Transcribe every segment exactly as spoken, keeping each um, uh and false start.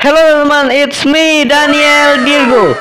Hello teman-teman, it's me Daniel Dirgo.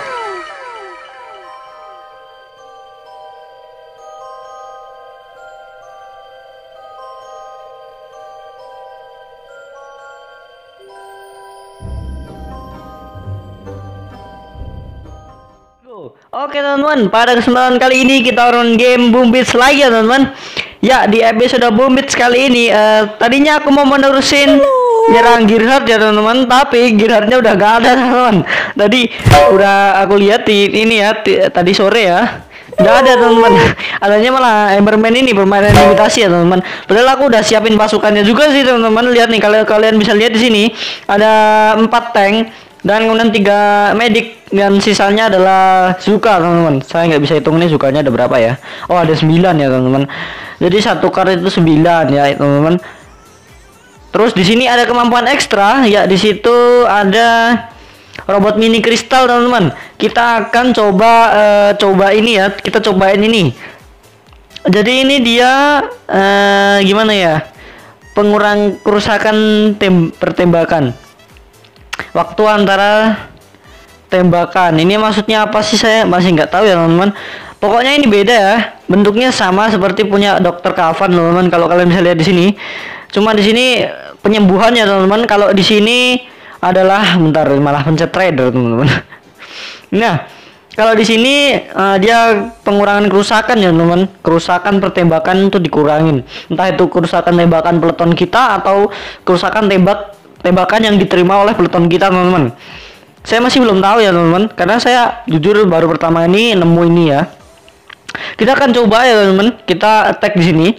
Oke teman-teman, pada kesempatan kali ini kita run game Boom Beats lagi ya teman-teman. Ya, di episode Boom Beats kali ini uh, tadinya aku mau menerusin nyerang Gerhard ya teman-teman, tapi Gerhardnya udah gak ada teman-teman. Tadi udah aku lihat di ini ya tadi sore ya, nggak ada teman-teman. Adanya malah Emberman ini permainan imitasi ya teman-teman. Padahal aku udah siapin pasukannya juga sih teman-teman. Lihat nih, kalau kalian bisa lihat di sini ada empat tank dan kemudian tiga medik dan sisanya adalah Zuka teman-teman. Saya nggak bisa hitung nih Zukanya ada berapa ya. Oh, ada sembilan ya teman-teman. Jadi satu kart itu sembilan ya teman-teman. Terus di sini ada kemampuan ekstra ya, di situ ada robot mini kristal teman-teman. Kita akan coba uh, coba ini ya, kita cobain ini. Jadi ini dia uh, gimana ya? Pengurang kerusakan tem pertembakan. Waktu antara tembakan. Ini maksudnya apa sih, saya masih nggak tahu ya teman-teman. Pokoknya ini beda ya. Bentuknya sama seperti punya dokter Kavan teman-teman. Kalau kalian bisa lihat di sini. Cuma di sini penyembuhan ya teman-teman. Kalau di sini adalah bentar, malah pencet trader teman-teman. Nah, kalau di sini uh, dia pengurangan kerusakan ya teman-teman. Kerusakan pertembakan itu dikurangin. Entah itu kerusakan tembakan peleton kita atau kerusakan tembak tembakan yang diterima oleh peleton kita teman-teman. Saya masih belum tahu ya teman-teman, karena saya jujur baru pertama ini nemu ini ya. Kita akan coba ya teman-teman. Kita attack di sini.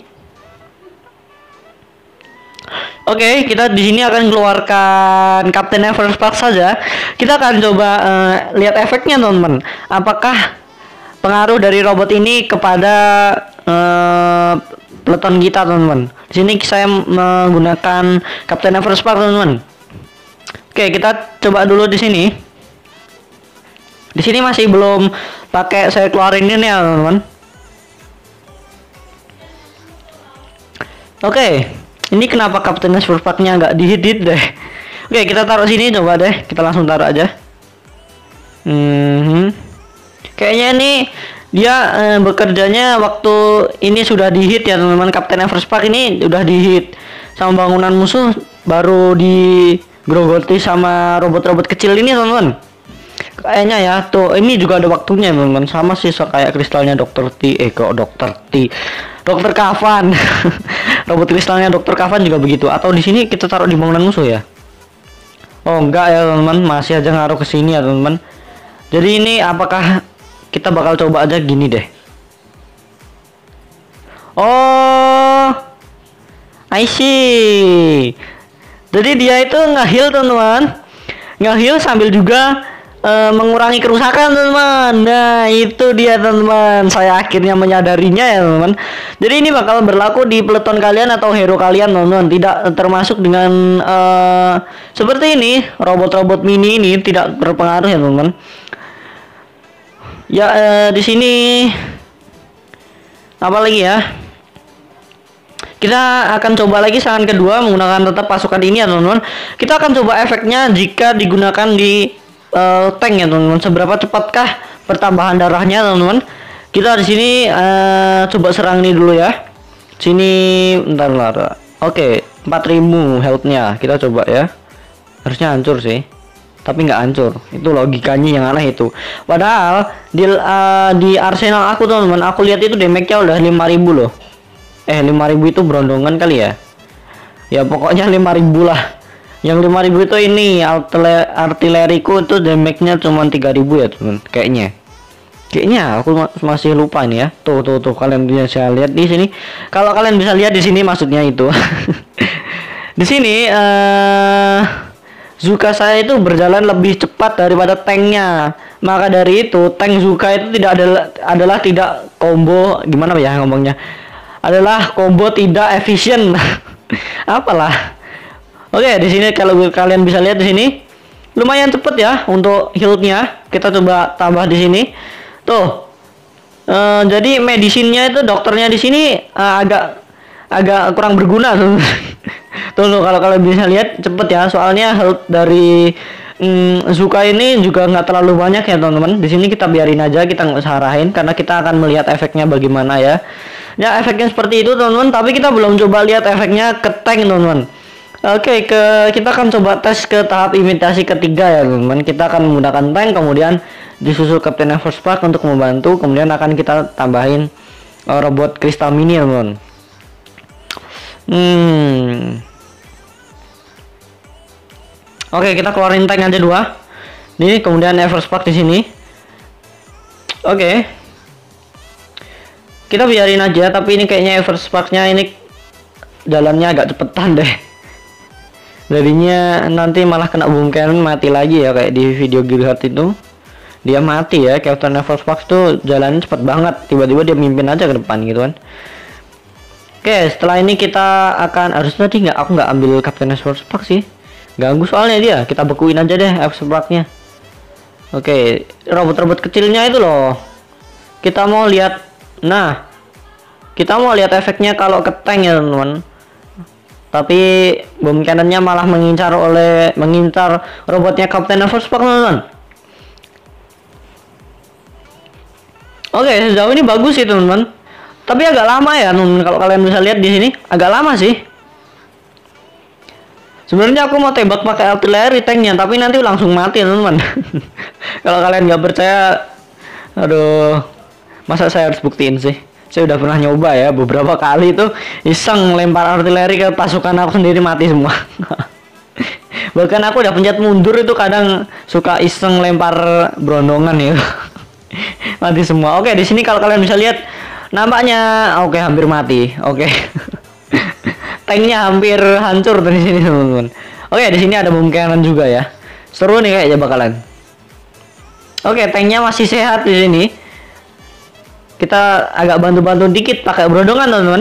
Oke, okay, kita di sini akan keluarkan Captain Everspark saja. Kita akan coba uh, lihat efeknya teman-teman. Apakah pengaruh dari robot ini kepada uh, peleton kita teman-teman. Di sini saya menggunakan Captain Everspark teman-teman. Oke, kita coba dulu di sini. Di sini masih belum pakai saya keluarin ini ya teman-teman. Oke, ini kenapa Captain Everspark-nya nggak dihit-hit deh. Oke, kita taruh sini coba deh. Kita langsung taruh aja. Hmm, kayaknya ini dia eh, bekerjanya waktu ini sudah dihit ya teman-teman. Captain Everspark ini udah dihit sama bangunan musuh, baru digrogoti sama robot-robot kecil ini teman-teman. Kayaknya ya tuh, ini juga ada waktunya teman-teman. Sama sih so, kayak kristalnya dokter T. Eh kok dokter T, dokter Kavan. Robot kristalnya dokter Kavan juga begitu. Atau di sini kita taruh di bangunan musuh ya? Oh enggak ya teman-teman, masih aja ngaruh ke sini ya teman-teman. Jadi ini apakah kita bakal coba aja gini deh. Oh, I see. Jadi dia itu nge-heal teman-teman. Nge-heal sambil juga uh, mengurangi kerusakan teman-teman. Nah itu dia teman-teman. Saya akhirnya menyadarinya ya teman-teman. Jadi ini bakal berlaku di peleton kalian atau hero kalian teman-teman. Tidak termasuk dengan uh, seperti ini. Robot-robot mini ini tidak berpengaruh ya teman-teman. Ya eh, di sini apa lagi ya? Kita akan coba lagi serangan kedua menggunakan tetap pasukan ini ya teman-teman. Kita akan coba efeknya jika digunakan di eh, tank ya teman-teman. Seberapa cepatkah pertambahan darahnya teman-teman? Kita di sini eh, coba serang ini dulu ya. Sini bentar lah. Oke, empat ribu health-nya. Kita coba ya. Harusnya hancur sih. Tapi nggak hancur, itu logikanya yang aneh itu. Padahal di uh, di arsenal aku teman-teman, aku lihat itu damage-nya udah lima ribu loh. Eh lima ribu itu berondongan kali ya. Ya pokoknya lima ribu lah. Yang lima ribu itu ini artileriku itu damage-nya cuma tiga ribu ya teman, kayaknya. Kayaknya aku ma masih lupa ini ya. Tuh tuh tuh kalian bisa lihat di sini. Kalau kalian bisa lihat di sini maksudnya itu. Di sini eh uh, Zuka saya itu berjalan lebih cepat daripada tanknya. Maka dari itu tank Zuka itu tidak adalah adalah tidak combo, gimana ya ngomongnya, adalah combo tidak efisien. Apalah. Oke, di sini kalau kalian bisa lihat di sini lumayan cepet ya untuk health-nya. Kita coba tambah di sini. Tuh. Uh, jadi medisinnya itu dokternya di sini uh, agak agak kurang berguna tuh. Tuh, tuh kalau kalian bisa lihat cepet ya, soalnya health dari hmm, Zuka ini juga nggak terlalu banyak ya teman-teman. Di sini kita biarin aja, kita nggak usah arahin karena kita akan melihat efeknya bagaimana ya. Ya efeknya seperti itu teman-teman, tapi kita belum coba lihat efeknya ke tank teman-teman. Oke, ke kita akan coba tes ke tahap imitasi ketiga ya teman-teman. Kita akan menggunakan tank, kemudian disusul Captain Everspark untuk membantu, kemudian akan kita tambahin uh, robot kristal mini teman-teman. Hmm. Oke, kita keluarin tank aja dua. Nih, kemudian Everspark di sini. Oke. Kita biarin aja, tapi ini kayaknya Everspark-nya ini jalannya agak cepetan deh. Jadinya nanti malah kena boom cannon mati lagi ya, kayak di video Gearheart itu. Dia mati ya, Captain Everspark tuh jalannya cepet banget. Tiba-tiba dia mimpin aja ke depan gitu kan. Oke, setelah ini kita akan harus tadi nggak aku nggak ambil Captain Everspark sih. Ganggu soalnya dia, kita bekuin aja deh Everspark-nya. Oke, robot-robot kecilnya itu loh. Kita mau lihat, nah, kita mau lihat efeknya kalau ke tank ya teman-teman. Tapi boom cannon-nya malah mengincar oleh mengincar robotnya Captain Everspark teman-teman. Oke, sejauh ini bagus sih teman-teman. Tapi agak lama ya teman-teman, kalau kalian bisa lihat di sini agak lama sih. Sebenarnya aku mau tembak pakai artileri tanknya, tapi nanti langsung mati teman-teman. Kalau kalian nggak percaya, aduh, masa saya harus buktiin sih? Saya udah pernah nyoba ya beberapa kali itu iseng lempar artileri ke pasukan aku sendiri, mati semua. Bahkan aku udah pencet mundur itu kadang suka iseng lempar berondongan ya. Mati semua. Oke, di sini kalau kalian bisa lihat nampaknya oke hampir mati. Oke. Tanknya hampir hancur dari sini teman-teman. Oke, di sini ada boom cannon juga ya. Seru nih kayaknya bakalan. Oke, tanknya masih sehat di sini. Kita agak bantu-bantu dikit pakai berondongan teman-teman.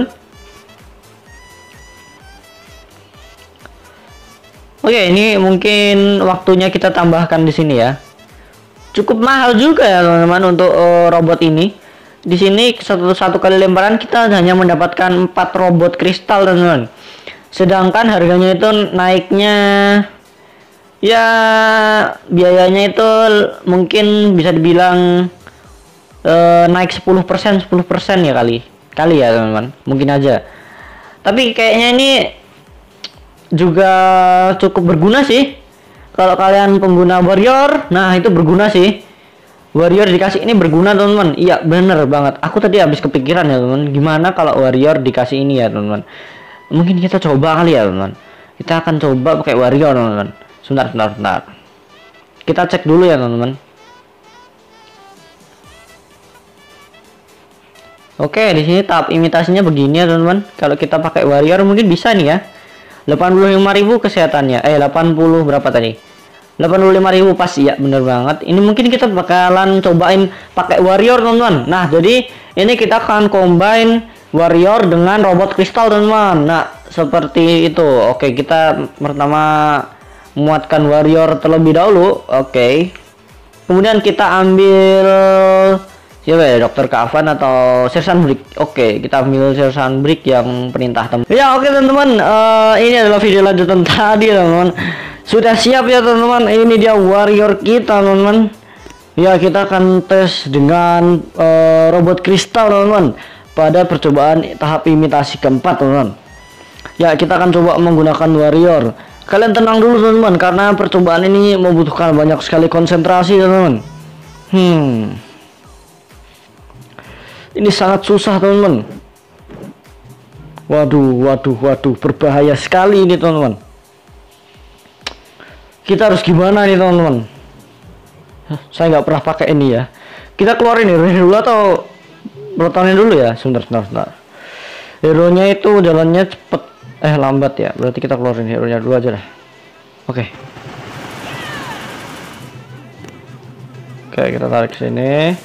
Oke, ini mungkin waktunya kita tambahkan di sini ya. Cukup mahal juga ya teman-teman untuk uh, robot ini. Di sini satu satu kali lemparan kita hanya mendapatkan empat robot kristal teman-teman. Sedangkan harganya itu naiknya ya biayanya itu mungkin bisa dibilang uh, naik sepuluh persen sepuluh persen ya kali. Kali ya teman-teman. Mungkin aja. Tapi kayaknya ini juga cukup berguna sih. Kalau kalian pengguna warrior, nah itu berguna sih. Warrior dikasih ini berguna teman-teman. Iya bener banget. Aku tadi habis kepikiran ya teman-teman. Gimana kalau warrior dikasih ini ya teman-teman. Mungkin kita coba kali ya teman-teman. Kita akan coba pakai warrior teman-teman. Sebentar, sebentar, sebentar. Kita cek dulu ya teman-teman. Oke, di sini tahap imitasinya begini ya teman-teman. Kalau kita pakai warrior mungkin bisa nih ya. delapan puluh lima ribu kesehatannya. Eh delapan puluh berapa tadi? delapan puluh lima ribu pas ya, bener banget. Ini mungkin kita bakalan cobain pakai warrior teman-teman. Nah, jadi ini kita akan combine warrior dengan robot kristal teman-teman. Nah, seperti itu. Oke, kita pertama muatkan warrior terlebih dahulu. Oke. Kemudian kita ambil siapa ya, Dokter Kavan atau Sersan Brick. Oke, kita ambil Sersan Brick yang perintah teman. Ya, oke teman-teman. Uh, ini adalah video lanjutan tadi teman-teman. Sudah siap ya teman-teman, ini dia warrior kita teman-teman. Ya, kita akan tes dengan uh, robot kristal teman-teman pada percobaan tahap imitasi keempat teman-teman. Ya, kita akan coba menggunakan warrior. Kalian tenang dulu teman-teman, karena percobaan ini membutuhkan banyak sekali konsentrasi teman-teman. Hmm Ini sangat susah teman-teman. Waduh, waduh, waduh, berbahaya sekali ini teman-teman. Kita harus gimana nih teman-teman? Saya nggak pernah pakai ini ya. Kita keluarin hero dulu atau protonin dulu ya? Sebentar, sebentar, sebentar. Hero nya itu jalannya cepet, eh lambat ya. Berarti kita keluarin hero nya dulu aja lah. Oke. Oke, kita tarik ke sini.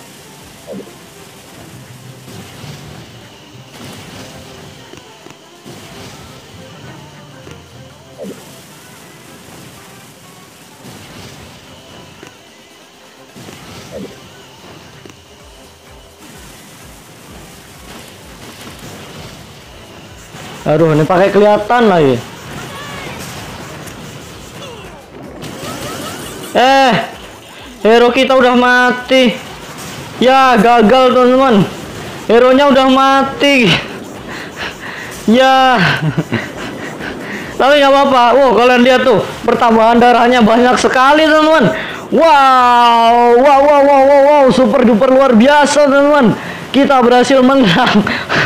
Aduh, ini pakai kelihatan lagi. Eh, hero kita udah mati. Ya, gagal teman-teman. Hero-nya udah mati. Ya. Tapi nggak apa-apa. Wow, kalian lihat tuh, pertambahan darahnya banyak sekali teman-teman. Wow, wow, wow, wow, wow, wow, super duper luar biasa teman-teman. Kita berhasil menang.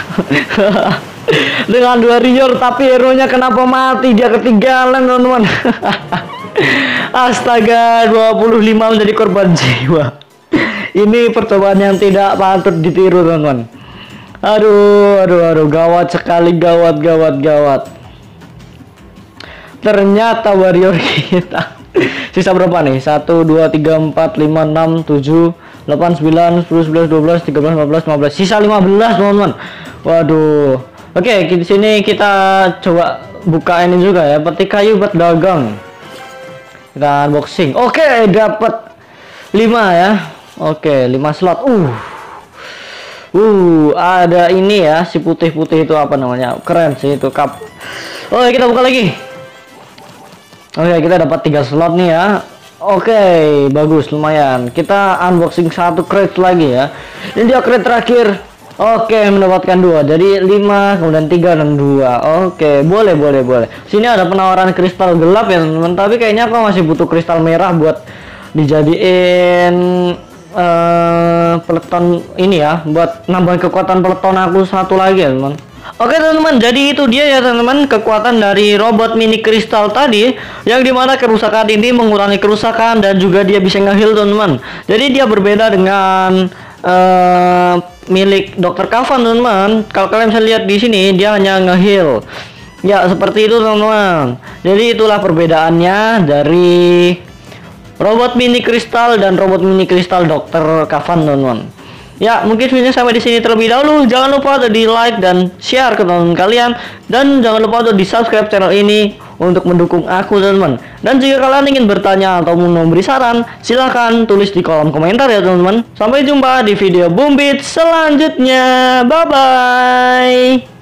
Dengan dua warrior, tapi hero-nya kenapa mati? Dia ketinggalan teman-teman. Astaga, dua puluh lima menjadi korban jiwa. Ini percobaan yang tidak patut ditiru teman-teman. Aduh, aduh, aduh, gawat sekali, gawat, gawat, gawat. Ternyata warrior kita sisa berapa nih? satu, dua, tiga, empat, lima, enam, tujuh, delapan, sembilan, sepuluh, sebelas, dua belas, tiga belas, empat belas, lima belas. Sisa lima belas teman-teman. Waduh. Oke, di sini kita coba buka ini juga ya. Petik kayu buat dagang. Kita unboxing. Oke, dapat lima ya. Oke, lima slot. Uh. Uh, ada ini ya, si putih-putih itu apa namanya? Keren sih itu cup. Oke, kita buka lagi. Oke, kita dapat tiga slot nih ya. Oke, bagus, lumayan. Kita unboxing satu crate lagi ya. Ini dia crate terakhir. Oke, mendapatkan dua. Jadi lima, kemudian tiga dan dua. Oke, boleh, boleh, boleh. Sini ada penawaran kristal gelap ya, teman-teman. Tapi kayaknya aku masih butuh kristal merah buat dijadiin uh, peleton ini ya, buat nambahin kekuatan peleton aku satu lagi ya, teman. Oke teman-teman, jadi itu dia ya teman-teman, kekuatan dari robot mini kristal tadi, yang dimana kerusakan ini mengurangi kerusakan dan juga dia bisa nge-heal teman-teman. Jadi dia berbeda dengan uh, milik dokter Kavan teman-teman. Kalau kalian bisa lihat di sini, dia hanya nge-heal. Ya seperti itu teman-teman. Jadi itulah perbedaannya dari robot mini kristal dan robot mini kristal dokter Kavan teman-teman. Ya, mungkin videonya sampai di sini terlebih dahulu. Jangan lupa untuk di like dan share ke teman-teman kalian, dan jangan lupa untuk di subscribe channel ini untuk mendukung aku teman-teman. Dan jika kalian ingin bertanya atau memberi saran, silahkan tulis di kolom komentar ya teman-teman. Sampai jumpa di video Boom Beats selanjutnya. Bye bye.